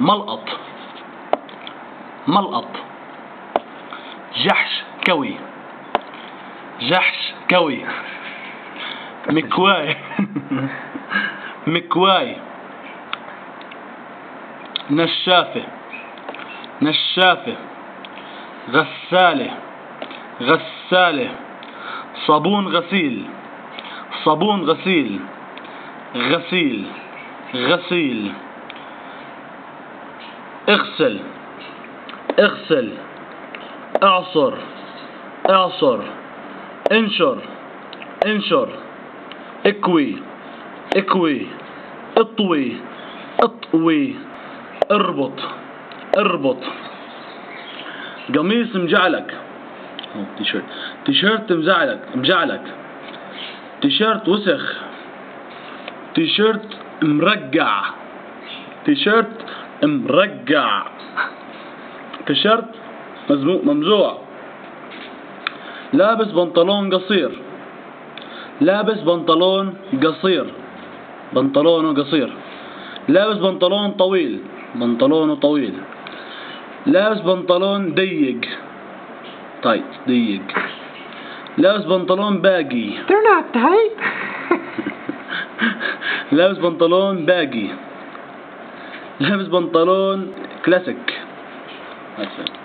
ملقط ملقط. جحش كوي جحش كوي. مكواي مكواي. نشافة نشافة. غسالة غسالة. صابون غسيل صابون غسيل. غسيل غسيل. اغسل اغسل. اعصر اعصر. انشر انشر. اكوي اكوي. اطوي اطوي. اربط اربط. قميص مجعلك. تيشيرت مجعلك. تيشيرت وسخ. تيشيرت مرقع. تيشيرت مرقع. تيشيرت ممزوع. لابس بنطلون قصير. لابس بنطلون قصير. بنطلونه قصير. لابس بنطلون طويل. بنطلونه طويل. لابس بنطلون ضيق. طيب ضيق. لابس بنطلون باقي. They're not tight. لابس بنطلون باقي. لابس بنطلون كلاسيك.